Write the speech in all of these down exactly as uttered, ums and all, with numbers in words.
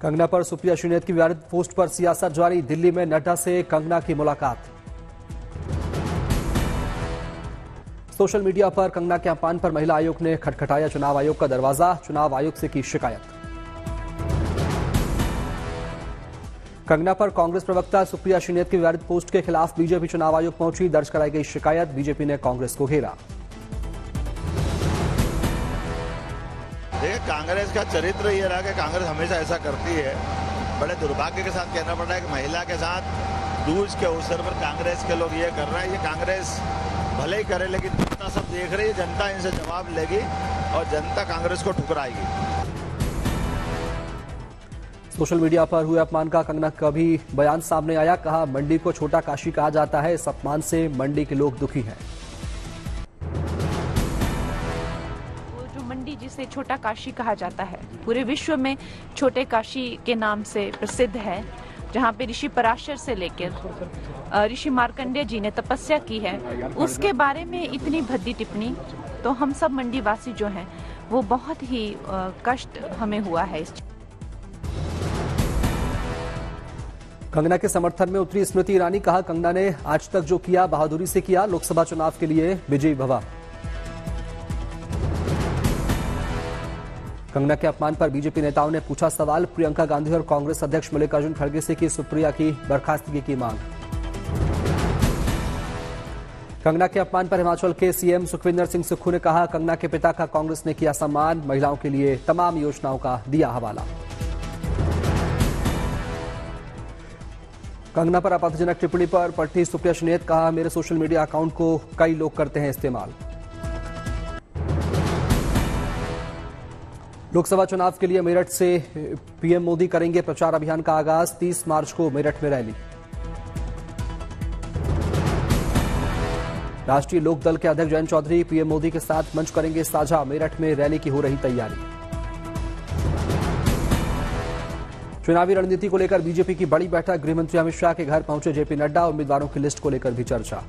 कंगना पर सुप्रिया श्रीनेत की विवादित पोस्ट पर सियासत जारी। दिल्ली में नड्डा से कंगना की मुलाकात। सोशल मीडिया पर कंगना के अपमान पर महिला आयोग ने खटखटाया चुनाव आयोग का दरवाजा। चुनाव आयोग से की शिकायत। कंगना पर कांग्रेस प्रवक्ता सुप्रिया श्रीनेत की विवादित पोस्ट के खिलाफ बीजेपी चुनाव आयोग पहुंची। दर्ज कराई गई शिकायत। बीजेपी ने कांग्रेस को घेरा। देखिए, कांग्रेस का चरित्र ये रहा कि कांग्रेस हमेशा ऐसा करती है। बड़े दुर्भाग्य के साथ कहना पड़ रहा है कि महिला के साथ दूज के अवसर पर कांग्रेस के लोग ये कर रहे हैं। ये कांग्रेस भले ही करे, लेकिन जनता सब देख रही है। जनता इनसे जवाब लेगी और जनता कांग्रेस को ठुकराएगी। सोशल मीडिया पर हुए अपमान का कंगना का भी बयान सामने आया। कहा, मंडी को छोटा काशी कहा जाता है। इस अपमान से मंडी के लोग दुखी हैं। मंडी जिसे छोटा काशी कहा जाता है, पूरे विश्व में छोटे काशी के नाम से प्रसिद्ध है, जहाँ पे ऋषि पराशर से लेकर ऋषि मार्कंडेय जी ने तपस्या की है, उसके बारे में इतनी भद्दी टिप्पणी, तो हम सब मंडी वासी जो हैं वो बहुत ही कष्ट हमें हुआ है। इस कंगना के समर्थन में उतरी स्मृति ईरानी। कहा, कंगना ने आज तक जो किया बहादुरी से किया। लोकसभा चुनाव के लिए विजयी भवा। कंगना के अपमान पर बीजेपी नेताओं ने पूछा सवाल। प्रियंका गांधी और कांग्रेस अध्यक्ष मल्लिकार्जुन खड़गे से की सुप्रिया की बर्खास्तगी की मांग। कंगना के अपमान पर हिमाचल के सीएम सुखविंदर सिंह सुक्खू ने कहा, कंगना के पिता का कांग्रेस ने किया सम्मान। महिलाओं के लिए तमाम योजनाओं का दिया हवाला। कंगना पर आपत्तिजनक टिप्पणी पर पलटी सुप्रिया श्रीनेत। कहा, मेरे सोशल मीडिया अकाउंट को कई लोग करते हैं इस्तेमाल। लोकसभा चुनाव के लिए मेरठ से पीएम मोदी करेंगे प्रचार अभियान का आगाज। तीस मार्च को मेरठ में रैली। राष्ट्रीय लोकदल के अध्यक्ष जयंत चौधरी पीएम मोदी के साथ मंच करेंगे साझा। मेरठ में रैली की हो रही तैयारी। चुनावी रणनीति को लेकर बीजेपी की बड़ी बैठक। गृहमंत्री अमित शाह के घर पहुंचे जेपी नड्डा। उम्मीदवारों की लिस्ट को लेकर भी चर्चा।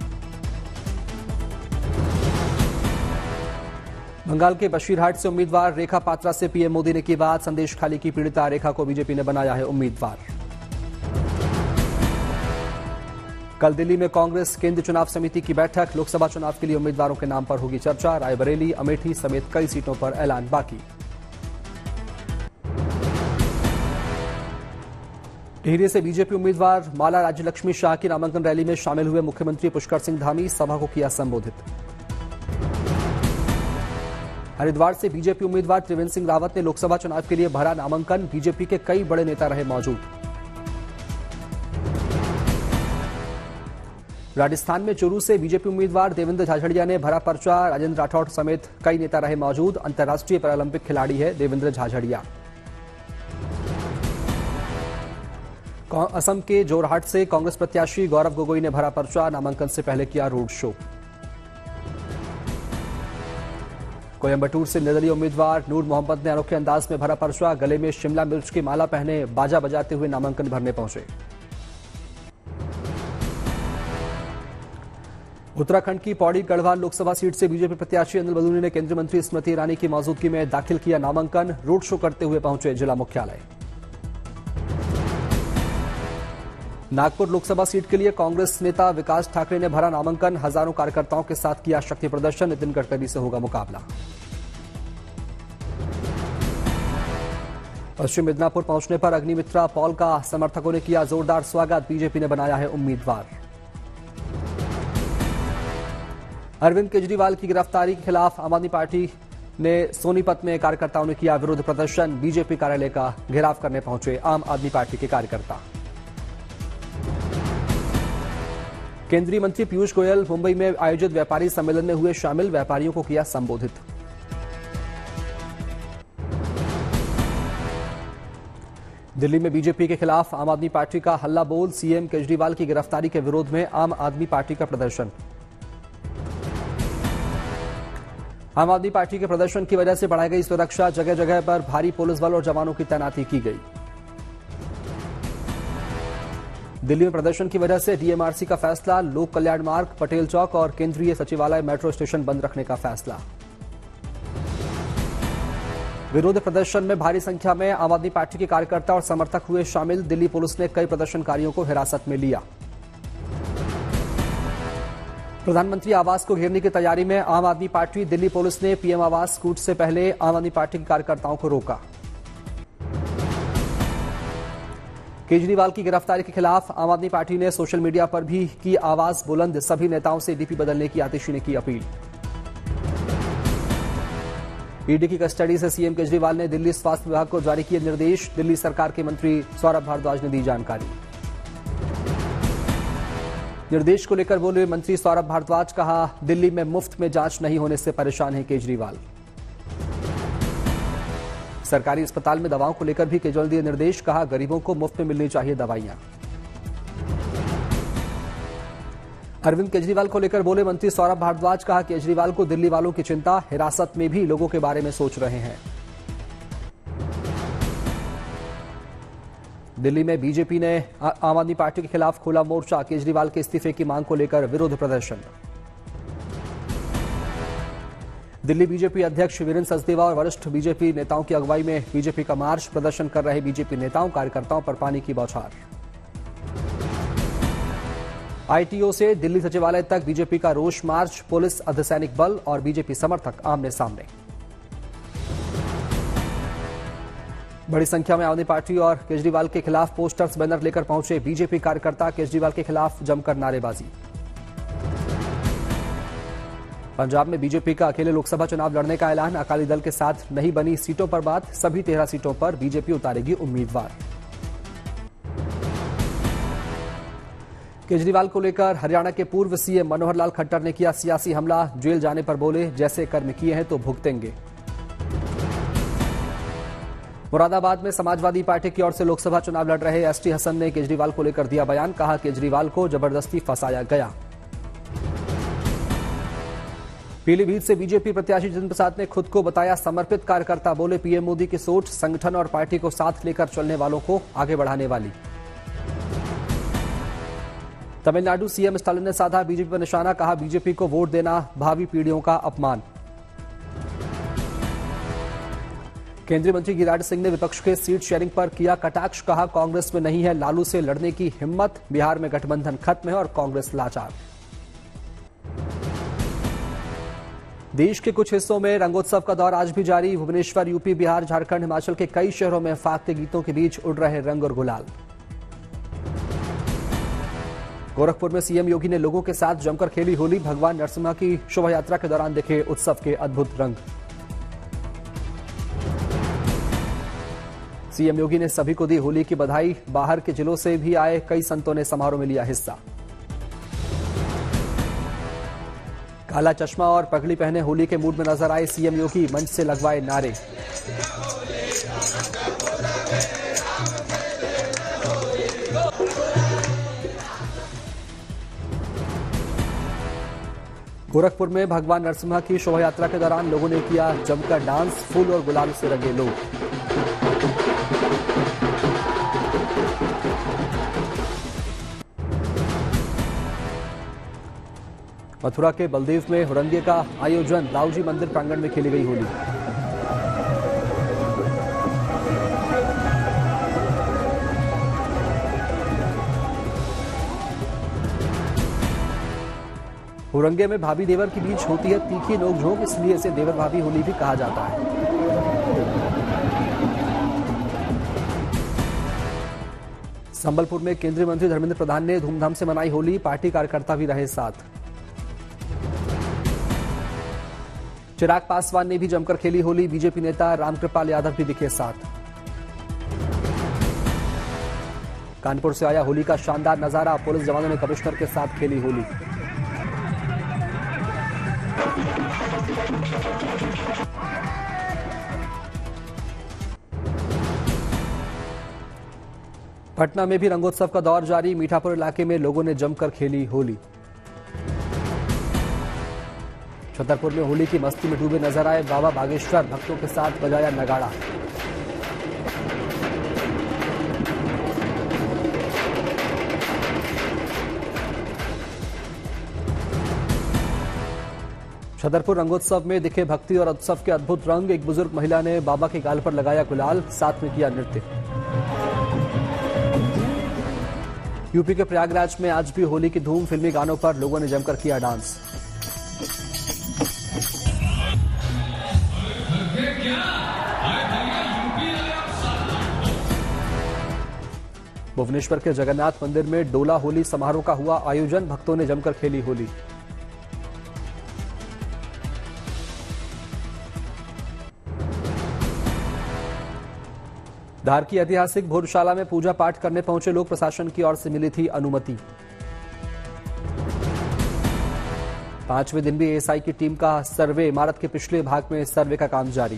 बंगाल के बशीरहाट से उम्मीदवार रेखा पात्रा से पीएम मोदी ने की बात। संदेश खाली की पीड़िता रेखा को बीजेपी ने बनाया है उम्मीदवार। कल दिल्ली में कांग्रेस केंद्रीय चुनाव समिति की बैठक। लोकसभा चुनाव के लिए उम्मीदवारों के नाम पर होगी चर्चा। रायबरेली, अमेठी समेत कई सीटों पर ऐलान बाकी। टिहरी से बीजेपी उम्मीदवार माला राज्यलक्ष्मी शाह की नामांकन रैली में शामिल हुए मुख्यमंत्री पुष्कर सिंह धामी। सभा को किया संबोधित। हरिद्वार से बीजेपी उम्मीदवार त्रिवेंद्र सिंह रावत ने लोकसभा चुनाव के लिए भरा नामांकन। बीजेपी के कई बड़े नेता रहे मौजूद। राजस्थान में चूरू से बीजेपी उम्मीदवार देवेंद्र झाझड़िया ने भरा पर्चा। राजेंद्र राठौड़ समेत कई नेता रहे मौजूद। अंतर्राष्ट्रीय पैरालंपिक खिलाड़ी है देवेंद्र झाझड़िया। असम के जोरहाट से कांग्रेस प्रत्याशी गौरव गोगोई ने भरा पर्चा। नामांकन से पहले किया रोड शो। कोयंबटूर से निर्दलीय उम्मीदवार नूर मोहम्मद ने अनोखे अंदाज में भरा पर्चा। गले में शिमला मिर्च की माला पहने बाजा बजाते हुए नामांकन भरने पहुंचे। उत्तराखंड की पौड़ी गढ़वाल लोकसभा सीट से बीजेपी प्रत्याशी अनिल बलूनी ने केंद्रीय मंत्री स्मृति ईरानी की मौजूदगी में दाखिल किया नामांकन। रोड शो करते हुए पहुंचे जिला मुख्यालय। नागपुर लोकसभा सीट के लिए कांग्रेस नेता विकास ठाकरे ने भरा नामांकन। हजारों कार्यकर्ताओं के साथ किया शक्ति प्रदर्शन। नितिन गडकरी से होगा मुकाबला। पश्चिम मिदनापुर पहुंचने पर अग्निमित्रा पॉल का समर्थकों ने किया जोरदार स्वागत। बीजेपी ने बनाया है उम्मीदवार। अरविंद केजरीवाल की गिरफ्तारी के खिलाफ आम आदमी पार्टी ने सोनीपत में कार्यकर्ताओं ने किया विरोध प्रदर्शन। बीजेपी कार्यालय का घेराव करने पहुंचे आम आदमी पार्टी के कार्यकर्ता। केंद्रीय मंत्री पीयूष गोयल मुंबई में आयोजित व्यापारी सम्मेलन में हुए शामिल। व्यापारियों को किया संबोधित। दिल्ली में बीजेपी के खिलाफ आम आदमी पार्टी का हल्ला बोल। सीएम केजरीवाल की गिरफ्तारी के विरोध में आम आदमी पार्टी का प्रदर्शन। आम आदमी पार्टी के प्रदर्शन की वजह से बढ़ाई गई सुरक्षा। जगह जगह पर भारी पुलिस बल और जवानों की तैनाती की गई। दिल्ली में प्रदर्शन की वजह से डीएमआरसी का फैसला। लोक कल्याण मार्ग, पटेल चौक और केंद्रीय सचिवालय मेट्रो स्टेशन बंद रखने का फैसला। विरोध प्रदर्शन में भारी संख्या में आम आदमी पार्टी के कार्यकर्ता और समर्थक हुए शामिल। दिल्ली पुलिस ने कई प्रदर्शनकारियों को हिरासत में लिया। प्रधानमंत्री आवास को घेरने की तैयारी में आम आदमी पार्टी। दिल्ली पुलिस ने पीएम आवास कूच से पहले आम आदमी पार्टी के कार्यकर्ताओं को रोका। केजरीवाल की गिरफ्तारी के खिलाफ आम आदमी पार्टी ने सोशल मीडिया पर भी की आवाज बुलंद। सभी नेताओं से डीपी बदलने की आतिशी ने की अपील। ईडी की कस्टडी से सीएम केजरीवाल ने दिल्ली स्वास्थ्य विभाग को जारी किए निर्देश। दिल्ली सरकार के मंत्री सौरभ भारद्वाज ने दी जानकारी। निर्देश को लेकर बोले मंत्री सौरभ भारद्वाज, कहा दिल्ली में मुफ्त में जांच नहीं होने से परेशान है केजरीवाल। सरकारी अस्पताल में दवाओं को लेकर भी केजरीवाल दिए निर्देश। कहा गरीबों को मुफ्त में मिलनी चाहिए दवाइयां। अरविंद केजरीवाल को लेकर बोले मंत्री सौरभ भारद्वाज, कहा केजरीवाल को दिल्ली वालों की चिंता, हिरासत में भी लोगों के बारे में सोच रहे हैं। दिल्ली में बीजेपी ने आम आदमी पार्टी के खिलाफ खोला मोर्चा। केजरीवाल के इस्तीफे की मांग को लेकर विरोध प्रदर्शन। दिल्ली बीजेपी अध्यक्ष वीरेंद्र सचदेवा और वरिष्ठ बीजेपी नेताओं की अगुवाई में बीजेपी का मार्च। प्रदर्शन कर रहे बीजेपी नेताओं कार्यकर्ताओं पर पानी की बौछार। आईटीओ से दिल्ली सचिवालय तक बीजेपी का रोष मार्च। पुलिस, अर्धसैनिक बल और बीजेपी समर्थक आमने सामने। बड़ी संख्या में आम आदमी पार्टी और केजरीवाल के खिलाफ पोस्टर्स, बैनर लेकर पहुंचे बीजेपी कार्यकर्ता। केजरीवाल के खिलाफ जमकर नारेबाजी। पंजाब में बीजेपी का अकेले लोकसभा चुनाव लड़ने का ऐलान। अकाली दल के साथ नहीं बनी सीटों पर बात। सभी तेरह सीटों पर बीजेपी उतारेगी उम्मीदवार। केजरीवाल को लेकर हरियाणा के पूर्व सीएम मनोहर लाल खट्टर ने किया सियासी हमला। जेल जाने पर बोले जैसे कर्म किए हैं तो भुगतेंगे। मुरादाबाद में समाजवादी पार्टी की ओर से लोकसभा चुनाव लड़ रहे एसटी हसन ने केजरीवाल को लेकर दिया बयान। कहा केजरीवाल को जबरदस्ती फंसाया गया। पीलीभीत से बीजेपी प्रत्याशी जितेंद्र प्रसाद ने खुद को बताया समर्पित कार्यकर्ता। बोले पीएम मोदी की सोच संगठन और पार्टी को साथ लेकर चलने वालों को आगे बढ़ाने वाली। तमिलनाडु सीएम स्टालिन ने साधा बीजेपी पर निशाना। कहा बीजेपी को वोट देना भावी पीढ़ियों का अपमान। केंद्रीय मंत्री गिरिराज सिंह ने विपक्ष के सीट शेयरिंग पर किया कटाक्ष। कहा कांग्रेस में नहीं है लालू से लड़ने की हिम्मत। बिहार में गठबंधन खत्म है और कांग्रेस लाचार। देश के कुछ हिस्सों में रंगोत्सव का दौर आज भी जारी। भुवनेश्वर, यूपी, बिहार, झारखंड, हिमाचल के कई शहरों में फाख्ते गीतों के बीच उड़ रहे रंग और गुलाल। गोरखपुर में सीएम योगी ने लोगों के साथ जमकर खेली होली। भगवान नरसिम्हा की शोभा यात्रा के दौरान दिखे उत्सव के अद्भुत रंग। सीएम योगी ने सभी को दी होली की बधाई। बाहर के जिलों से भी आए कई संतों ने समारोह में लिया हिस्सा। काला चश्मा और पगड़ी पहने होली के मूड में नजर आए सीएम योगी। मंच से लगवाए नारे। गोरखपुर में भगवान नरसिम्हा की शोभा यात्रा के दौरान लोगों ने किया जमकर डांस। फूल और गुलाल से रंगे लोग। मथुरा के बलदेव में हुरंगे का आयोजन। रावजी मंदिर प्रांगण में खेली गई होली। हुरंगे में भाभी देवर के बीच होती है तीखी नोकझोंक, इसलिए इसे देवर भाभी होली भी कहा जाता है। संबलपुर में केंद्रीय मंत्री धर्मेंद्र प्रधान ने धूमधाम से मनाई होली। पार्टी कार्यकर्ता भी रहे साथ। चिराग पासवान ने भी जमकर खेली होली। बीजेपी नेता रामकृपाल यादव भी दिखे साथ। कानपुर से आया होली का शानदार नजारा। पुलिस जवानों ने कमिश्नर के साथ खेली होली। पटना में भी रंगोत्सव का दौर जारी। मीठापुर इलाके में लोगों ने जमकर खेली होली। छतरपुर में होली की मस्ती में डूबे नजर आए बाबा बागेश्वर। भक्तों के साथ बजाया नगाड़ा। छतरपुर रंगोत्सव में दिखे भक्ति और उत्सव के अद्भुत रंग। एक बुजुर्ग महिला ने बाबा के गाल पर लगाया गुलाल, साथ में किया नृत्य। यूपी के प्रयागराज में आज भी होली की धूम। फिल्मी गानों पर लोगों ने जमकर किया डांस। भुवनेश्वर के जगन्नाथ मंदिर में डोला होली समारोह का हुआ आयोजन। भक्तों ने जमकर खेली होली। धार की ऐतिहासिक भोजशाला में पूजा पाठ करने पहुंचे लोग। प्रशासन की ओर से मिली थी अनुमति। पांचवें दिन भी एएसआई की टीम का सर्वे। इमारत के पिछले भाग में सर्वे का काम जारी।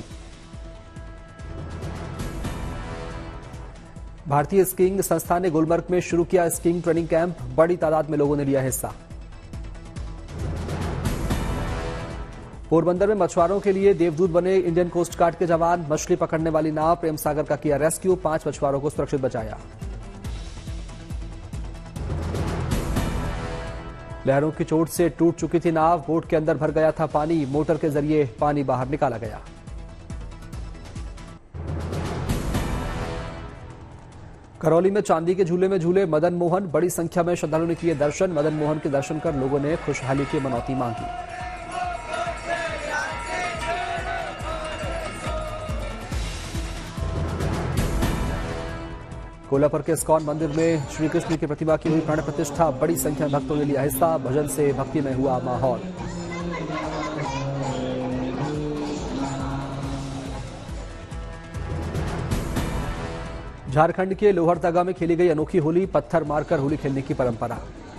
भारतीय स्कीइंग संस्थान ने गुलमर्ग में शुरू किया स्कीइंग ट्रेनिंग कैंप। बड़ी तादाद में लोगों ने लिया हिस्सा। पोरबंदर में मछुआरों के लिए देवदूत बने इंडियन कोस्ट गार्ड के जवान। मछली पकड़ने वाली नाव प्रेम सागर का किया रेस्क्यू। पांच मछुआरों को सुरक्षित बचाया। लहरों की चोट से टूट चुकी थी नाव। बोट के अंदर भर गया था पानी। मोटर के जरिए पानी बाहर निकाला गया। करौली में चांदी के झूले में झूले मदन मोहन। बड़ी संख्या में श्रद्धालुओं ने किए दर्शन। मदन मोहन के दर्शन कर लोगों ने खुशहाली की मनौती मांगी। कोल्हापुर के इस्कॉन मंदिर में श्री कृष्ण की प्रतिमा की हुई प्राण प्रतिष्ठा। बड़ी संख्या में भक्तों ने लिया हिस्सा। भजन से भक्ति में हुआ माहौल। झारखंड के लोहरदगा में खेली गई अनोखी होली। पत्थर मारकर होली खेलने की परंपरा।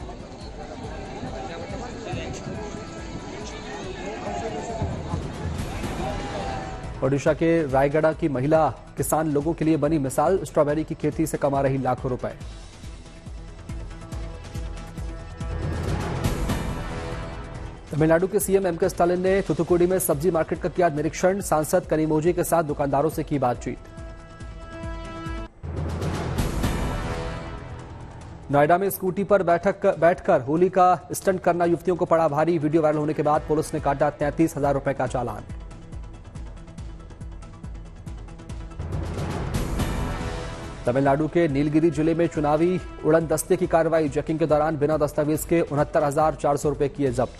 ओडिशा के रायगढ़ की महिला किसान लोगों के लिए बनी मिसाल। स्ट्रॉबेरी की खेती से कमा रही लाखों रुपए। तमिलनाडु के सीएम एम के स्टालिन ने थुथुकुडी में सब्जी मार्केट का किया निरीक्षण। सांसद कनिमोझी के साथ दुकानदारों से की बातचीत। नोएडा में स्कूटी पर बैठक बैठकर होली का स्टंट करना युवतियों को पड़ा भारी। वीडियो वायरल होने के बाद पुलिस ने काटा तैंतीस हजार रुपए का चालान। तमिलनाडु के नीलगिरी जिले में चुनावी उड़न दस्ते की कार्रवाई। चेकिंग के दौरान बिना दस्तावेज के उनहत्तर हजार चार सौ रुपए किए जब्त।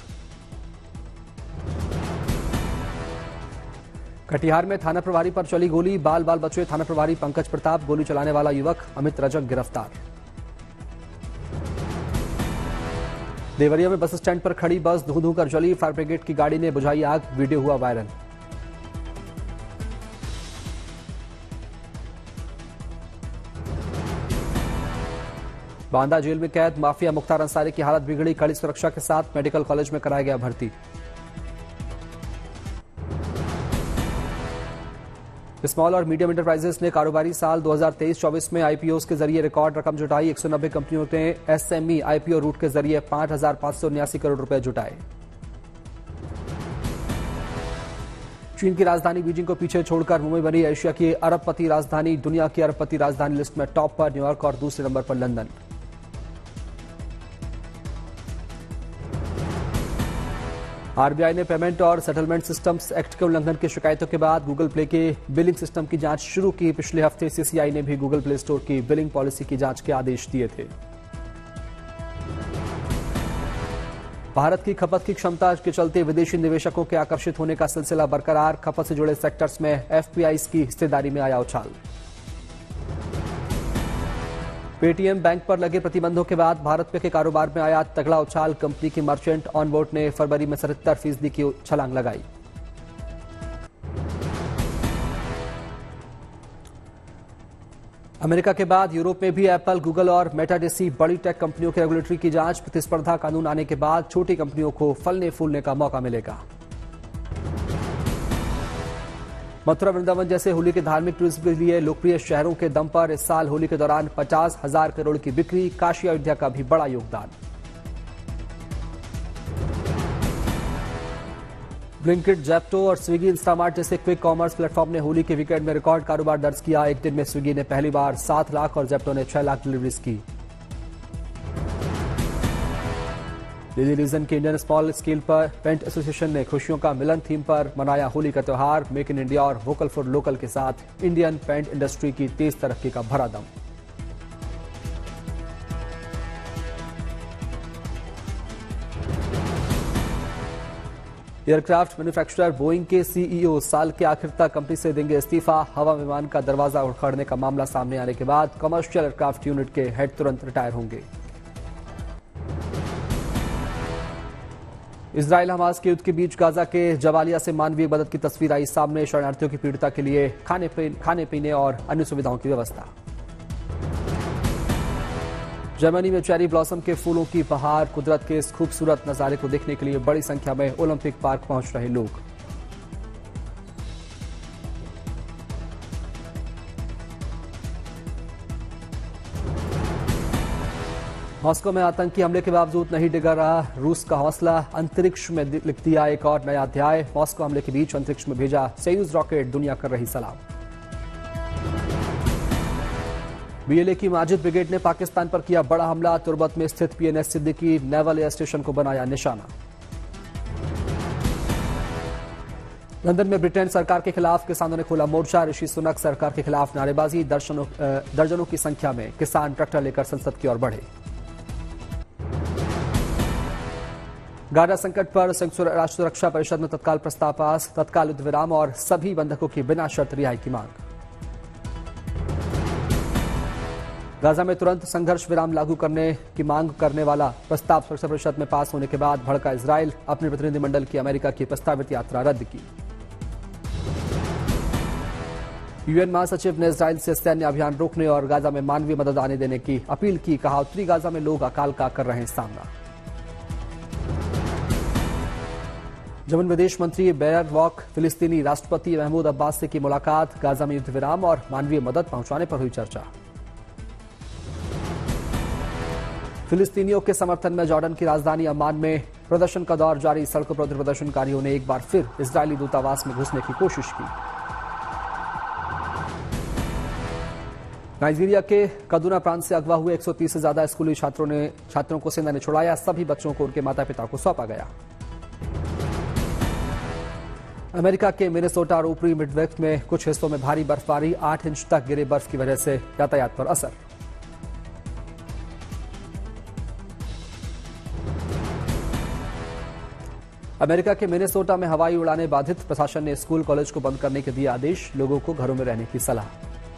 कटिहार में थाना प्रभारी पर चली गोली। बाल बाल बचे थाना प्रभारी पंकज प्रताप। गोली चलाने वाला युवक अमित रजक गिरफ्तार। देवरिया में बस स्टैंड पर खड़ी बस धू धू कर जली। फायर ब्रिगेड की गाड़ी ने बुझाई आग। वीडियो हुआ वायरल। बांदा जेल में कैद माफिया मुख्तार अंसारी की हालत बिगड़ी। कड़ी सुरक्षा के साथ मेडिकल कॉलेज में कराया गया भर्ती। स्मॉल और मीडियम एंटरप्राइजेस ने कारोबारी साल दो हज़ार तेईस चौबीस में आईपीओ के जरिए रिकॉर्ड रकम जुटाई। एक सौ नब्बे कंपनियों ने एसएमई आईपीओ रूट के जरिए पांच हजार पांच सौ उन्यासी करोड़ रुपए जुटाए। चीन की राजधानी बीजिंग को पीछे छोड़कर मुंबई बनी एशिया की अरबपति राजधानी। दुनिया की अरबपति राजधानी लिस्ट में टॉप पर न्यूयॉर्क और दूसरे नंबर पर लंदन। आरबीआई ने पेमेंट और सेटलमेंट सिस्टम्स एक्ट के उल्लंघन की शिकायतों के बाद गूगल प्ले के बिलिंग सिस्टम की जांच शुरू की। पिछले हफ्ते सीसीआई ने भी गूगल प्ले स्टोर की बिलिंग पॉलिसी की जांच के आदेश दिए थे। भारत की खपत की क्षमता के चलते विदेशी निवेशकों के आकर्षित होने का सिलसिला बरकरार। खपत से जुड़े सेक्टर्स में एफपीआई की हिस्सेदारी में आया उछाल। पेटीएम बैंक पर लगे प्रतिबंधों के बाद भारत पे के कारोबार में आया तगड़ा उछाल। कंपनी की मर्चेंट ऑनबोर्ड ने फरवरी में सतहत्तर फीसदी की छलांग लगाई। अमेरिका के बाद यूरोप में भी एप्पल, गूगल और मेटा जैसी बड़ी टेक कंपनियों के रेगुलेटरी की जांच। प्रतिस्पर्धा कानून आने के बाद छोटी कंपनियों को फलने फूलने का मौका मिलेगा। मथुरा वृंदावन जैसे होली के धार्मिक टूरिज्म के लिए लोकप्रिय शहरों के दम पर इस साल होली के दौरान पचास हजार करोड़ की बिक्री। काशी अयोध्या का भी बड़ा योगदान। ब्लिंकिट, जेप्टो और स्विगी, इंस्टामार्ट जैसे क्विक कॉमर्स प्लेटफॉर्म ने होली के वीकेंड में रिकॉर्ड कारोबार दर्ज किया। एक दिन में स्विगी ने पहली बार सात लाख और जेप्टो ने छह लाख डिलीवरीज की। दिल्ली रीजन के इंडियन स्मॉल स्केल पर पेंट एसोसिएशन ने खुशियों का मिलन थीम पर मनाया होली का त्योहार। मेक इन इंडिया और वोकल फॉर लोकल के साथ इंडियन पेंट इंडस्ट्री की तेज तरक्की का भरा दम। एयरक्राफ्ट मैन्युफैक्चरर बोइंग के सीईओ साल के आखिर तक कंपनी से देंगे इस्तीफा। हवा विमान का दरवाजा उखड़ने का मामला सामने आने के बाद कमर्शियल एयरक्राफ्ट यूनिट के हेड तुरंत रिटायर होंगे। इजराइल हमास के युद्ध के बीच गाजा के जबालिया से मानवीय मदद की तस्वीर आई सामने। शरणार्थियों की पीड़िता के लिए खाने पे, खाने पीने और अन्य सुविधाओं की व्यवस्था। जर्मनी में चेरी ब्लॉसम के फूलों की बहार। कुदरत के इस खूबसूरत नजारे को देखने के लिए बड़ी संख्या में ओलंपिक पार्क पहुंच रहे लोग। मॉस्को में आतंकी हमले के बावजूद नहीं डिगा रहा रूस का हौसला। अंतरिक्ष में लिख दिया एक और नया अध्याय। मॉस्को हमले के बीच अंतरिक्ष में भेजा सोयूज रॉकेट, दुनिया कर रही सलाम। बीएलए की माजिद ब्रिगेड ने पाकिस्तान पर किया बड़ा हमला। तुर्बत में स्थित PNS Siddique naval air station को बनाया निशाना। लंदन में ब्रिटेन सरकार के खिलाफ किसानों ने खोला मोर्चा। ऋषि सुनक सरकार के खिलाफ नारेबाजी। दर्जनों दर्जनों की संख्या में किसान ट्रैक्टर लेकर संसद की ओर बढ़े। गाजा संकट पर संयुक्त राष्ट्र सुरक्षा परिषद में तत्काल प्रस्ताव पास। तत्काल युद्ध विराम और सभी बंधकों की बिना शर्त रिहाई की मांग। गाजा में तुरंत संघर्ष विराम लागू करने की मांग करने वाला प्रस्ताव सुरक्षा परिषद में पास होने के बाद भड़का इजराइल। अपने प्रतिनिधिमंडल की अमेरिका की प्रस्तावित यात्रा रद्द की। यूएन महासचिव ने इजराइल से सैन्य अभियान रोकने और गाजा में मानवीय मदद आने देने की अपील की। कहा, उत्तरी गाजा में लोग अकाल का कर रहे हैं सामना। जर्मन विदेश मंत्री बेयर वॉक फिलिस्तीनी राष्ट्रपति महमूद अब्बास से की मुलाकात। गाजा में युद्ध विराम और मानवीय मदद पहुंचाने पर हुई चर्चा। फिलिस्तीनियों के समर्थन में जॉर्डन की राजधानी अम्मान में प्रदर्शन का दौर जारी। सड़कों पर उतरे प्रदर्शनकारियों ने एक बार फिर इजरायली दूतावास में घुसने की कोशिश की। नाइजीरिया के कदुना प्रांत से अगवा हुए एक सौ तीस से ज्यादा स्कूली छात्रों ने छात्रों को सेना ने छुड़ाया। सभी बच्चों को उनके माता पिता को सौंपा गया। अमेरिका के मिनेसोटा और ऊपरी मिडवेस्ट में कुछ हिस्सों में भारी बर्फबारी। आठ इंच तक गिरे बर्फ की वजह से यातायात पर असर। अमेरिका के मिनेसोटा में हवाई उड़ानें बाधित। प्रशासन ने स्कूल कॉलेज को बंद करने के दिए आदेश। लोगों को घरों में रहने की सलाह।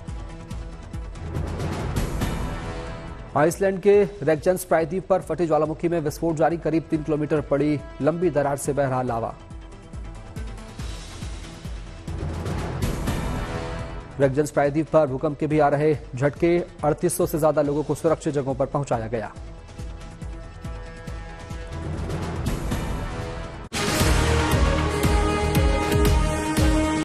आइसलैंड के रेगजेंस प्रायद्वीप पर फटे ज्वालामुखी में विस्फोट जारी। करीब तीन किलोमीटर पड़ी लंबी दरार से बह रहा लावा। रेगजेंस प्रायद्वीप पर भूकंप के भी आ रहे झटके। अड़तीस सौ से ज्यादा लोगों को सुरक्षित जगहों पर पहुंचाया गया।